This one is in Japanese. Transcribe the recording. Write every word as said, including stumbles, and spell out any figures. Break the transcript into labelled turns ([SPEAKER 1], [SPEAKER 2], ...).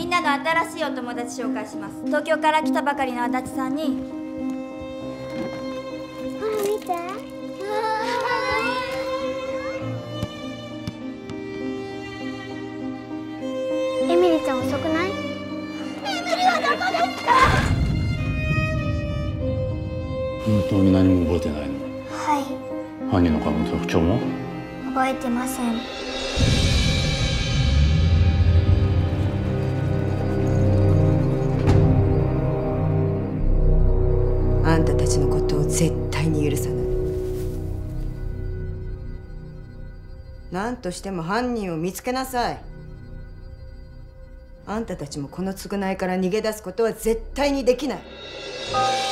[SPEAKER 1] んなの新しいお友達紹介します。東京から来たばかりの足立さんに。
[SPEAKER 2] ほら見て。エミリちゃん遅くない？エミリはどこですか？
[SPEAKER 3] 本当に何も覚えてないの？
[SPEAKER 2] はい。
[SPEAKER 3] 犯人の顔の特徴も
[SPEAKER 2] 覚えてません。
[SPEAKER 4] あんたたちのことを絶対に許さない。何としても犯人を見つけなさい。あんたたちもこの償いから逃げ出すことは絶対にできない。